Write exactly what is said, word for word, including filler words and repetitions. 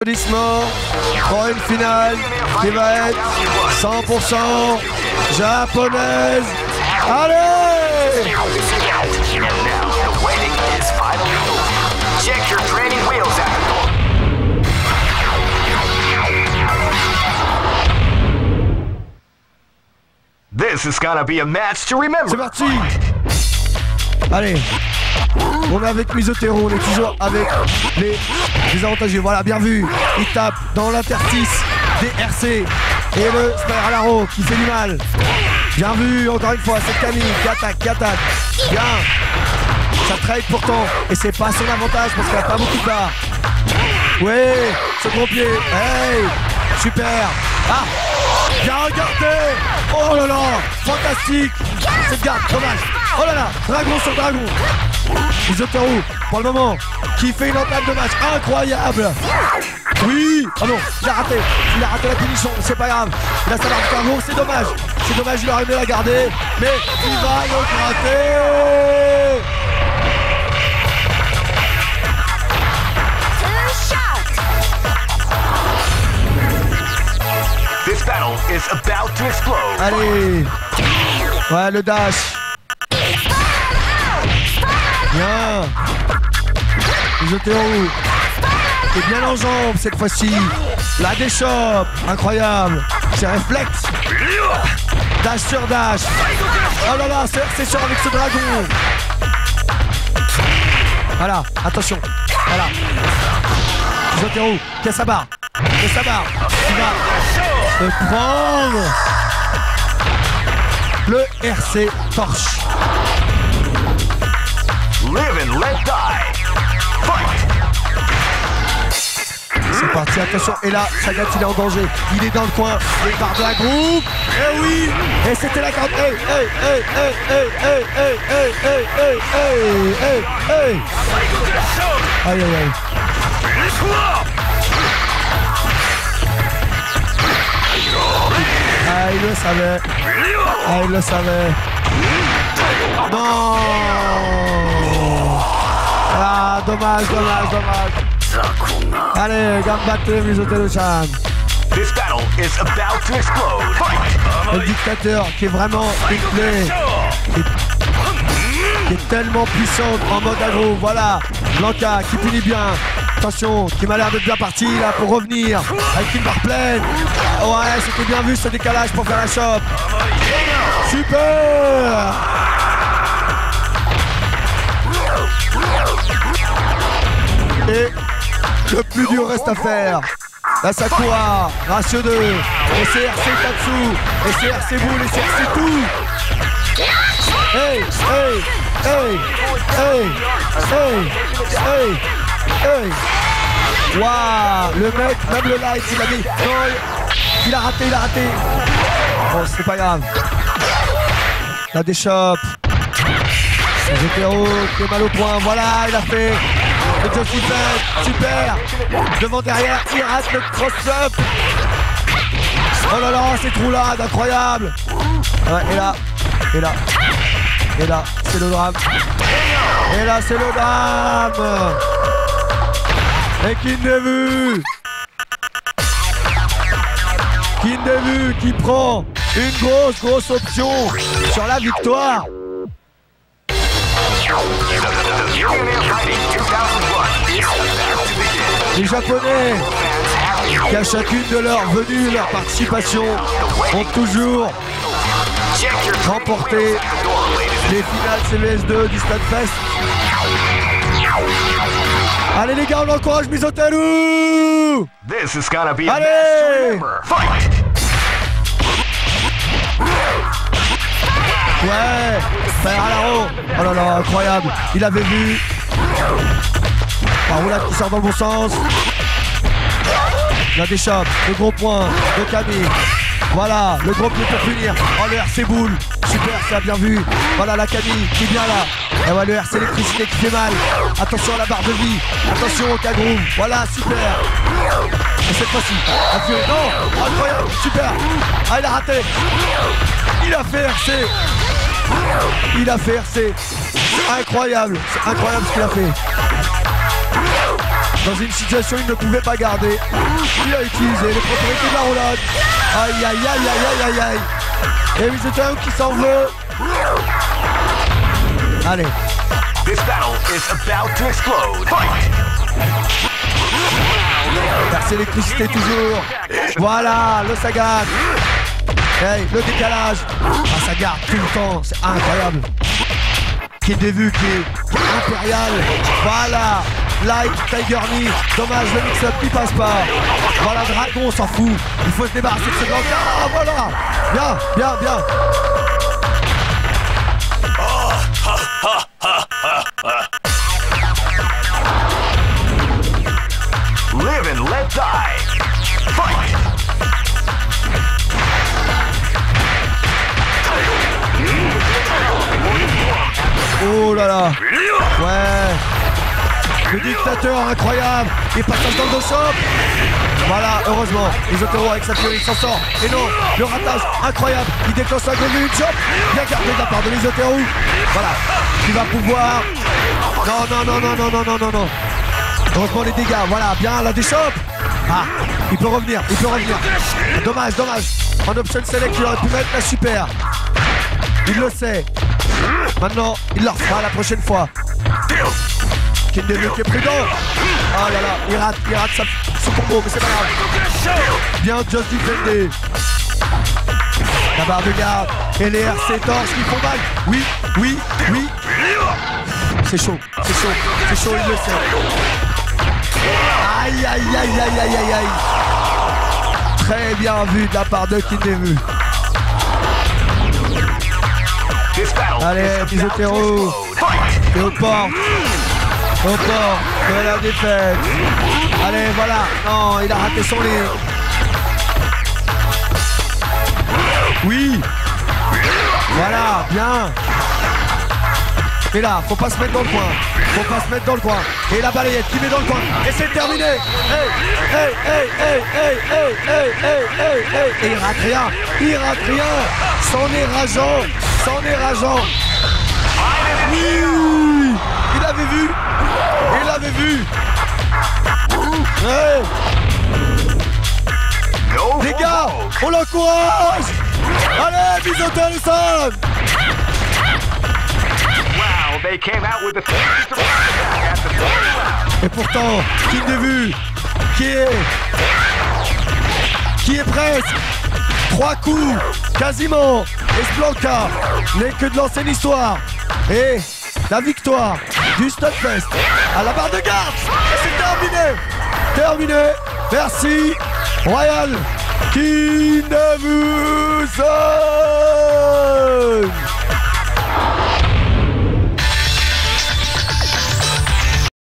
Applaudissements pour une finale qui va être cent pour cent japonaise. Allez! This is gonna be a match to remember. C'est parti! Allez! On est avec Misotero, on est toujours avec les désavantagés. Voilà, bien vu. Il tape dans l'interstice des R C. Et le Spiral Arrow qui fait du mal. Bien vu, encore une fois, c'est Camille qui attaque, qui attaque. Bien. Ça trade pourtant. Et c'est pas son avantage parce qu'elle a pas beaucoup de barres. Ouais, ce gros pied. Hey, super. Ah, bien regardé. Oh là là, fantastique. Cette garde, dommage. Oh là là, dragon sur dragon. Misotero, pour le moment, qui fait une entame de match incroyable. Oui. Oh non, il a raté. Il a raté la punition, c'est pas grave. Il a sa barre de cargo, c'est dommage. C'est dommage, il aurait aimé la garder. Mais il va le gratter. This battle is about to explode. Allez. Ouais, le dash. Bien. Misotero est bien en jambes cette fois-ci. La déchoppe. Incroyable. C'est réflexe. Dash sur dash. Oh là là, c'est sûr avec ce dragon. Voilà, attention. Voilà. Misotero, qui a sa barre. Qui a sa barre. Il va se prendre le R C torche. Live and let die. Fight. C'est parti, attention. Et là, Sagat, il est en danger. Il est dans le coin. Les barres de la groupe. Et oui. Et c'était la carte. Hey, hey, hey, hey, hey, hey, hey, hey, hey, hey, hey, hey, hey. Aïe, aïe, aïe. Ah, il le savait. Ah, il le savait. Non. Ah, dommage, dommage, dommage. Allez, gambatte, Misotero-chan. This battle is about to explode. Fight. Le dictateur qui est vraiment une clé, qui est, qui est tellement puissante en mode aggro. Voilà, Blanca qui punit bien. Attention, qui m'a l'air d'être bien parti là pour revenir avec une barre pleine. Ouais, c'était bien vu ce décalage pour faire la chope. Super. Et le plus dur reste à faire. La Sakura, ratio deux. Et c'est R C Tatsu. Et c'est R C Boule. Et c'est R C tout. Hey, hey, hey, hey, hey, hey, hey. Waouh, le mec, même le light, il a mis. Non, il a raté, il a raté. Bon, c'est pas grave. La déchoppe. Misotero qui est mal au point. Voilà, il a fait. Le Josie super. Devant, derrière, il rate le cross-up. Oh là là, c'est troulade, incroyable. Ouais, et là, et là, et là, c'est le drame. Et là, c'est le drame. Et Kindevu. Kindevu qui prend une grosse, grosse option sur la victoire. Les Japonais, qui à chacune de leurs venues, leur participation, ont toujours remporté les finales C V S deux du Stade Fest. Allez les gars, on encourage Misotero. This is gonna be a Allez. match to remember. Fight. Ouais, Spiral Arrow. Oh là là, incroyable. Il avait vu. La roulade qui sort dans le bon sens. La déchoppe, le gros point de Camille. Voilà, le gros pied pour punir. Oh, le R C boule. Super, ça a bien vu. Voilà la Camille qui est bien là. Et voilà le R C électricité qui fait mal. Attention à la barre de vie. Attention au Kagroom. Voilà, super. Et cette fois-ci, la furie. Non, incroyable, super. Ah, il a raté. Il a fait R C. Il a fait R C. C'est incroyable. C'est incroyable ce qu'il a fait. Dans une situation il ne pouvait pas garder. Il a utilisé les propriétés de la roulade. Aïe aïe aïe aïe aïe aïe aïe. Et Mizoteru qui s'en veut. Allez. This battle is about to explode. Fight! Perce l'électricité toujours. Voilà, le Sagat. Hey, le décalage. Ah, ça garde tout le temps, c'est incroyable. Qui est dévu, qui est, qui est impérial. Voilà, Light, Tiger Knee. Dommage, le mix-up qui passe pas. Voilà, Dragon, on s'en fout. Il faut se débarrasser de ce grand. Ah, voilà. Bien, bien, bien. Live and let die. Fight! Oh là là. Ouais. Le dictateur incroyable. Il partage dans le shop. Voilà, heureusement. Mizoteru avec sa furie s'en sort. Et non, le ratage incroyable. Il déclenche un gros une chop. Bien gardé de la part de Mizoteru. Voilà. Il va pouvoir. Non, non, non, non, non, non, non, non, non. Heureusement les dégâts. Voilà, bien la déchoppe. Ah, il peut revenir, il peut revenir. Dommage, dommage. En option select, il aurait pu mettre la super. Il le sait. Maintenant, il le refera la prochaine fois. Kindevu qui est prudent. Oh là là, il rate, il rate sa, son combo, mais c'est pas grave. Bien just defendé. La barre de garde et les R C torse qui font mal. Oui, oui, oui. C'est chaud, c'est chaud, c'est chaud, il le sait. Aïe, aïe, aïe, aïe, aïe, aïe, aïe. Très bien vu de la part de Kindevu. Allez, Mizoteru. Et au port. Au port de la défaite. Allez, voilà. Non, il a raté son lit. Oui. Voilà, bien. Et là, faut pas se mettre dans le coin. Faut pas se mettre dans le coin. Et la balayette qui met dans le coin. Et c'est terminé. Hey, hey, hey, hey, hey, hey, hey, hey, hey, hey. Et il rate rien. Il rate rien. C'en est rageant. C'en est rageant. Oui. Il avait vu. Il avait vu. Hey. Les gars, on l'encourage. Allez, Mizoteru-san. They came out with the at the Et pourtant, Kindevu qui est qui est presque trois coups quasiment. Et Blanca n'est que de l'ancienne histoire. Et la victoire du Stunfest à la barre de garde. Et c'est terminé. Terminé. Merci Royal Kindevu.